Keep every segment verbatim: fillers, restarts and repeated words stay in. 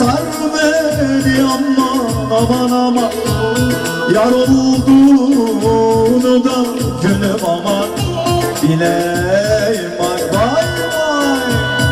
Sar beni aman aman aman, yar olduğunu da gülüm aman bileyim vay vay vay.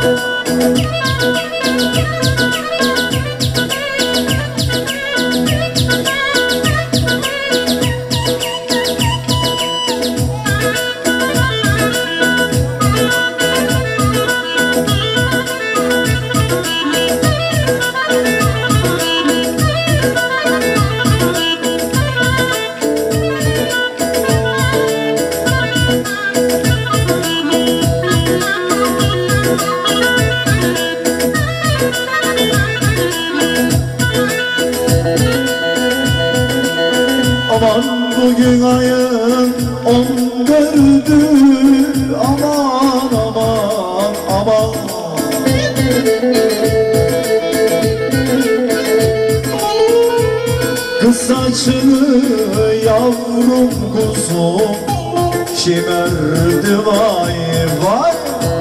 Aman bugün ayın on dördü, aman aman aman. Kız saçını yavrum kuzum şimerdi vay vay.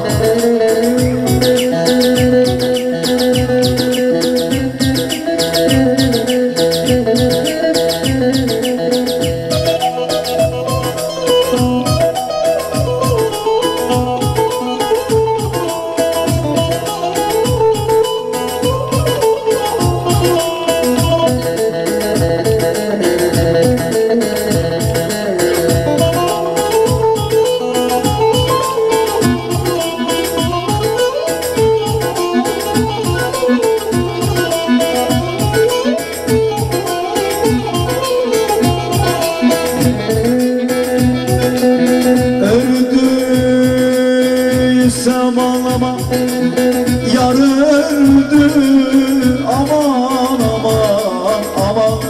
Öldüysem ağlama, yar öldü aman aman aman.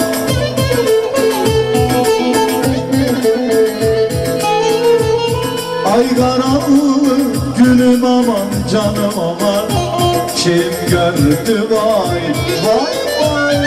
Ay karanlık gülüm aman canım aman, kim gördü vay vay vay.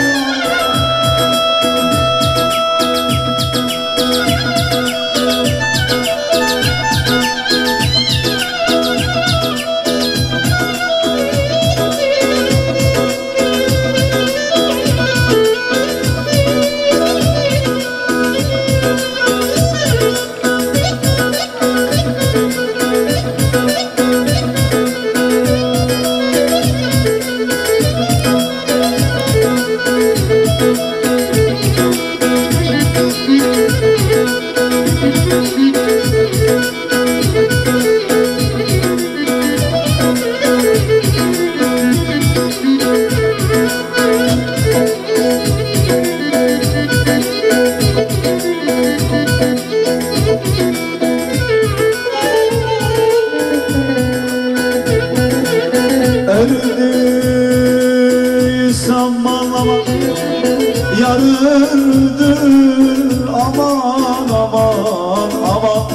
Öldüysem ağlama, yar öldü aman aman aman.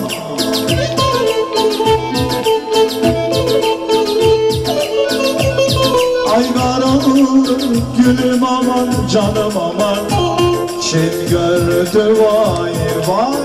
Ay karanlık gülüm aman canım aman, kim gördü vay vay.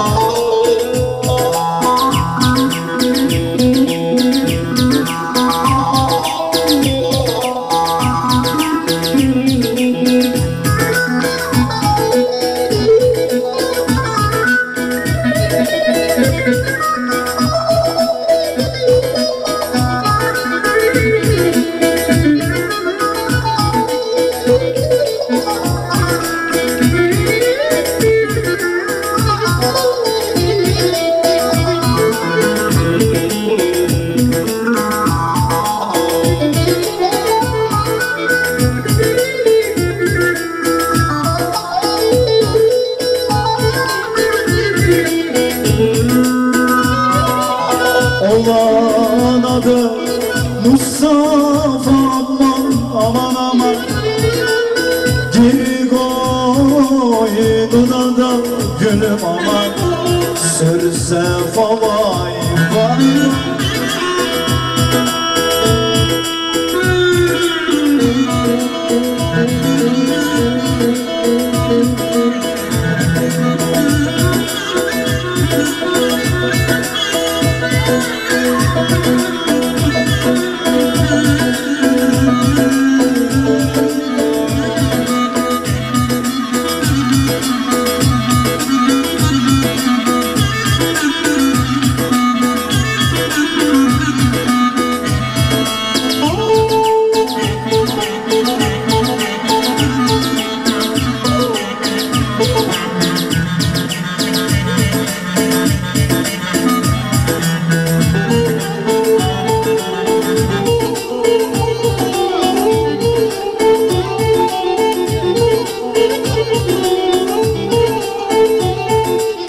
Olan adı Mustafa aman aman aman, geri koydun da gülüm aman, sürse falan.